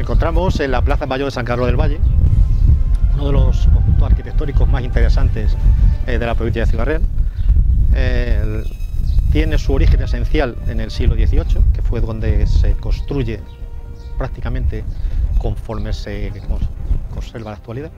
encontramos en la Plaza Mayor de San Carlos del Valle, uno de los conjuntos arquitectónicos más interesantes de la provincia de Ciudad Real. Tiene su origen esencial en el siglo XVIII, que fue donde se construye prácticamente conforme se conserva la actualidad.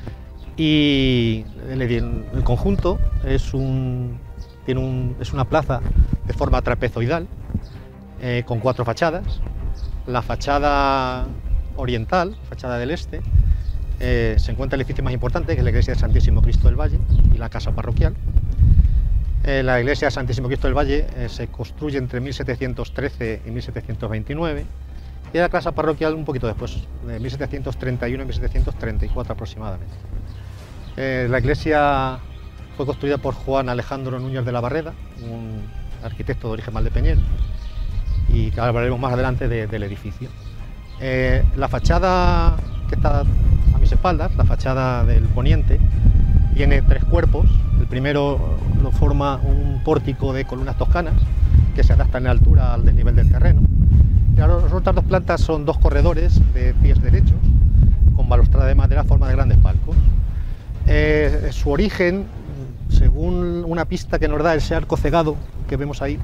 Y el conjunto es una plaza de forma trapezoidal, con 4 fachadas. La fachada oriental, fachada del este, se encuentra el edificio más importante, que es la iglesia de Santísimo Cristo del Valle y la casa parroquial. La iglesia de Santísimo Cristo del Valle se construye entre 1713 y 1729 y la casa parroquial un poquito después, de 1731 y 1734 aproximadamente. La iglesia fue construida por Juan Alejandro Núñez de la Barreda, un arquitecto de origen valdepeñero, y hablaremos más adelante del edificio. La fachada que está a mis espaldas, la fachada del poniente, tiene 3 cuerpos. El primero lo forma un pórtico de columnas toscanas que se adaptan en altura al desnivel del terreno. Y las otras 2 plantas son 2 corredores de pies derechos con balaustrada de madera a forma de grandes palcos. Su origen, según una pista que nos da ese arco cegado que vemos ahí,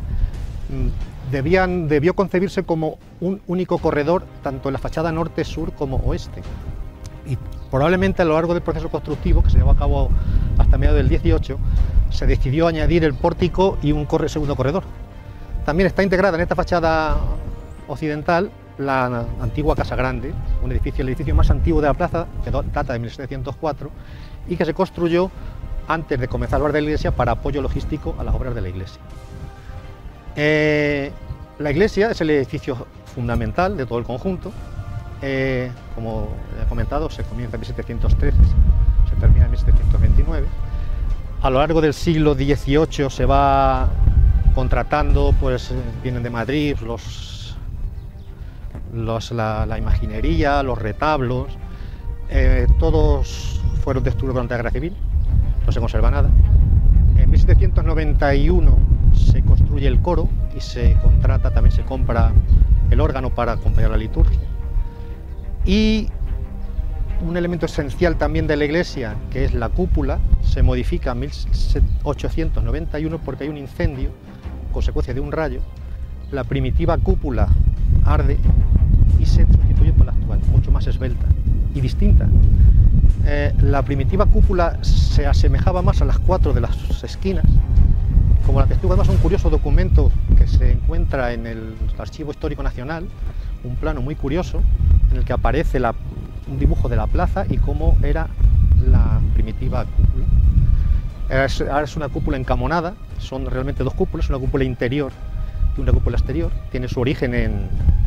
debió concebirse como un único corredor tanto en la fachada norte, sur como oeste. Y probablemente a lo largo del proceso constructivo, que se llevó a cabo hasta mediados del 18, se decidió añadir el pórtico y un segundo corredor. También está integrada en esta fachada occidental la antigua Casa Grande, el edificio más antiguo de la plaza, que data de 1704 y que se construyó antes de comenzar la obra de la iglesia para apoyo logístico a las obras de la iglesia. La iglesia es el edificio fundamental de todo el conjunto. Como he comentado, se comienza en 1713, se termina en 1729. A lo largo del siglo XVIII se va contratando, pues vienen de Madrid la imaginería, los retablos, todos fueron destruidos durante la Guerra Civil, no se conserva nada. En 1791 se construye el coro y también se compra el órgano para acompañar la liturgia. Y un elemento esencial también de la iglesia, que es la cúpula, se modifica en 1891 porque hay un incendio, consecuencia de un rayo. La primitiva cúpula arde y se sustituye por la actual, mucho más esbelta y distinta. La primitiva cúpula se asemejaba más a las 4 de las esquinas. Como la atestigua además un curioso documento que se encuentra en el Archivo Histórico Nacional, un plano muy curioso en el que aparece un dibujo de la plaza y cómo era la primitiva cúpula. Ahora es una cúpula encamonada, son realmente 2 cúpulas, una cúpula interior y una cúpula exterior. Tiene su origen en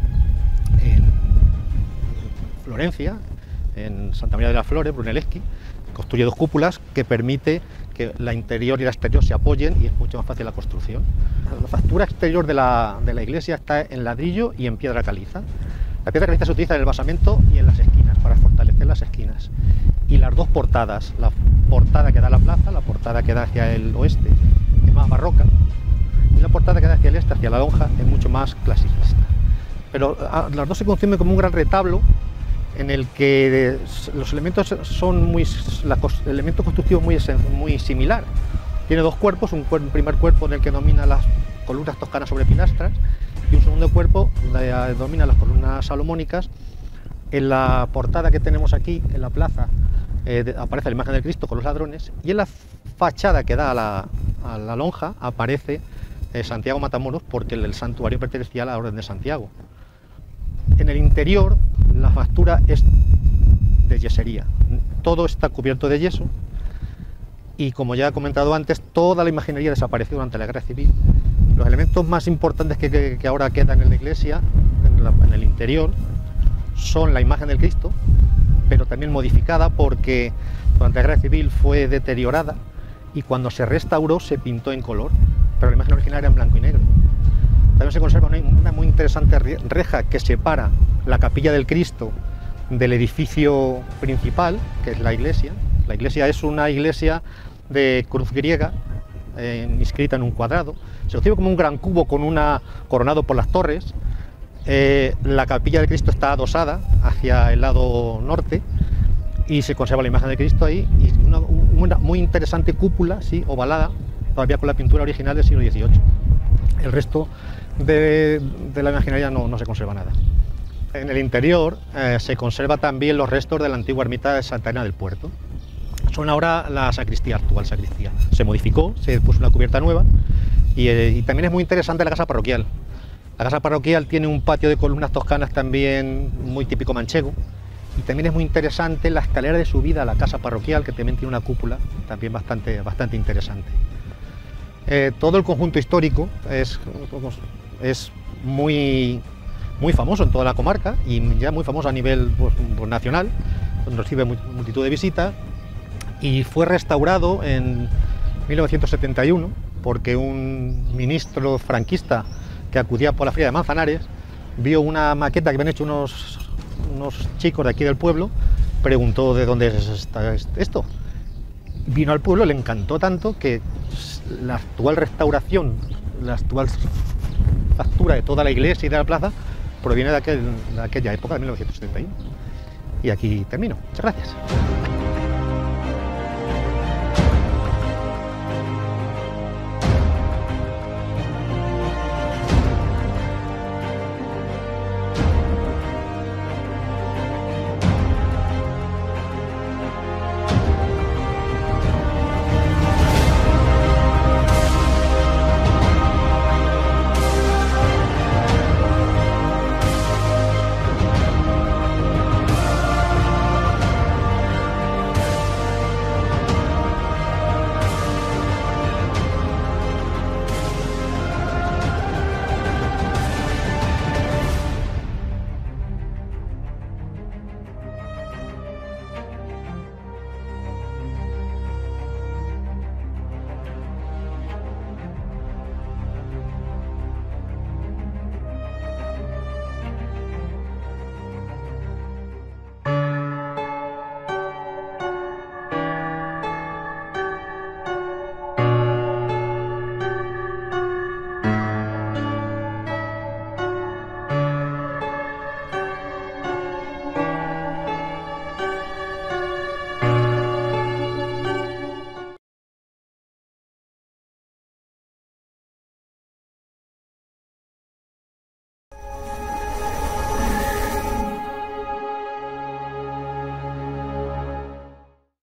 Florencia, en Santa María de las Flores, Brunelleschi. Construye 2 cúpulas que permite que la interior y la exterior se apoyen y es mucho más fácil la construcción. La factura exterior de la iglesia está en ladrillo y en piedra caliza. La piedra caliza se utiliza en el basamento y en las esquinas, para fortalecer las esquinas. Y las 2 portadas, la portada que da a la plaza, la portada que da hacia el oeste, es más barroca, y la portada que da hacia el este, hacia la lonja, es mucho más clasicista. Pero las 2 se conciben como un gran retablo en el que los elementos son el elemento constructivo muy similar. Tiene 2 cuerpos, un primer cuerpo en el que domina las columnas toscanas sobre pilastras y un segundo cuerpo donde domina las columnas salomónicas. En la portada que tenemos aquí, en la plaza, aparece la imagen del Cristo con los ladrones, y en la fachada que da a la lonja aparece Santiago Matamoros, porque el santuario pertenecía a la Orden de Santiago. En el interior la factura es de yesería, todo está cubierto de yeso y, como ya he comentado antes, toda la imaginería desapareció durante la Guerra Civil. Los elementos más importantes que ahora quedan en la iglesia, en el interior, son la imagen del Cristo, pero también modificada porque durante la Guerra Civil fue deteriorada y cuando se restauró se pintó en color, pero la imagen original era en blanco y negro. También se conserva una muy interesante reja que separa la capilla del Cristo del edificio principal, que es la iglesia. La iglesia es una iglesia de cruz griega, inscrita en un cuadrado. Se concibe como un gran cubo con coronado por las torres. La capilla del Cristo está adosada hacia el lado norte y se conserva la imagen de Cristo ahí, y una muy interesante cúpula, sí, ovalada, todavía con la pintura original del siglo XVIII. El resto de la imaginería no se conserva nada. En el interior se conserva también los restos de la antigua ermita de Santa Ana del Puerto. Son ahora la sacristía, actual sacristía. Se modificó, se puso una cubierta nueva y también es muy interesante la casa parroquial. La casa parroquial tiene un patio de columnas toscanas también muy típico manchego, y también es muy interesante la escalera de subida a la casa parroquial, que también tiene una cúpula también bastante interesante. Todo el conjunto histórico es muy famoso en toda la comarca y ya muy famoso a nivel nacional, recibe multitud de visitas, y fue restaurado en 1971 porque un ministro franquista que acudía por la feria de Manzanares vio una maqueta que habían hecho unos chicos de aquí del pueblo, preguntó de dónde está esto. Vino al pueblo, le encantó tanto que la actual restauración, la actual factura de toda la iglesia y de la plaza proviene de aquella época, de 1971. Y aquí termino. Muchas gracias.